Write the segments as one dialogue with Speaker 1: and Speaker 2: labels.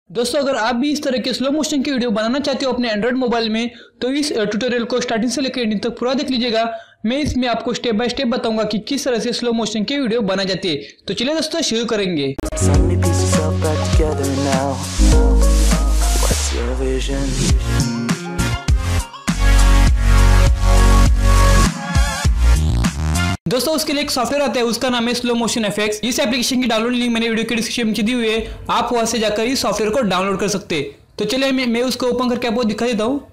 Speaker 1: दोस्तों अगर आप भी इस तरह के स्लो मोशन की वीडियो बनाना चाहते हो अपने एंड्रॉइड मोबाइल में तो इस ट्यूटोरियल को स्टार्टिंग से लेकर एंड तक पूरा देख लीजिएगा। मैं इसमें आपको स्टेप बाय स्टेप बताऊंगा कि किस तरह से स्लो मोशन की वीडियो बनाई जाती है। तो चलिए दोस्तों शुरू करेंगे। दोस्तों उसके लिए एक सॉफ्टवेयर आता है, उसका नाम है स्लो मोशन एफएक्स। इस एप्लीकेशन की डाउनलोड लिंक मैंने वीडियो के डिस्क्रिप्शन में दी हुई है, आप वहां से जाकर इस सॉफ्टवेयर को डाउनलोड कर सकते हैं। तो चलिए मैं उसको ओपन करके आपको दिखा देता हूं।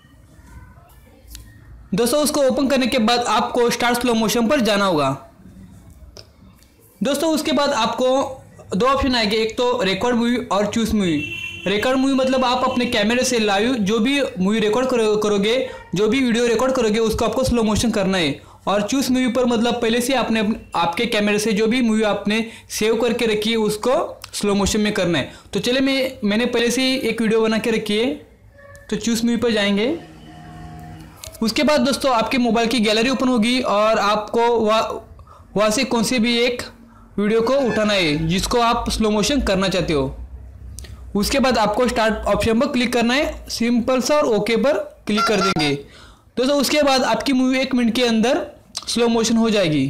Speaker 1: दोस्तों उसको ओपन करने के बाद आपको स्टार्ट स्लो मोशन पर जाना होगा। दोस्तों उसके बाद आपको दो ऑप्शन आएंगे, एक तो रिकॉर्ड मूवी और चूज मूवी। रिकॉर्ड मूवी मतलब आप अपने कैमरे से लाइव जो भी मूवी रिकॉर्ड करोगे, जो भी वीडियो रिकॉर्ड करोगे उसको आपको स्लो मोशन करना है। और चूज मूवी पर मतलब पहले से आपने आपके कैमरे से जो भी मूवी आपने सेव करके रखी है उसको स्लो मोशन में करना है। तो चलिए मैंने पहले से ही एक वीडियो बना के रखी है, तो चूज मूवी पर जाएंगे। उसके बाद दोस्तों आपके मोबाइल की गैलरी ओपन होगी और आपको वहाँ से कौन से भी एक वीडियो को उठाना है जिसको आप स्लो मोशन करना चाहते हो। उसके बाद आपको स्टार्ट ऑप्शन पर क्लिक करना है, सिंपल सा, और ओके पर क्लिक कर देंगे। दोस्तों उसके बाद आपकी मूवी 1 मिनट के अंदर स्लो मोशन हो जाएगी।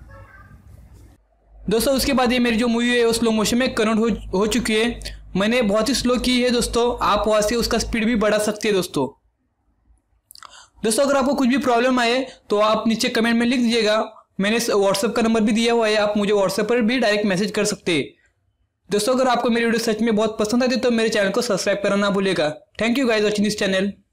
Speaker 1: दोस्तों उसके बाद ये मेरी जो मूवी है वो स्लो मोशन में कन्वर्ट हो चुकी है। मैंने बहुत ही स्लो की है दोस्तों, आप वहाँ से उसका स्पीड भी बढ़ा सकते हैं। दोस्तों अगर आपको कुछ भी प्रॉब्लम आए तो आप नीचे कमेंट में लिख दीजिएगा। मैंने व्हाट्सएप का नंबर भी दिया हुआ है, आप मुझे व्हाट्सएप पर भी डायरेक्ट मैसेज कर सकते हैं। दोस्तों अगर आपको मेरी वीडियो सच में बहुत पसंद आती है तो मेरे चैनल को सब्सक्राइब करना ना भूलिएगा। Thank you guys watching this channel.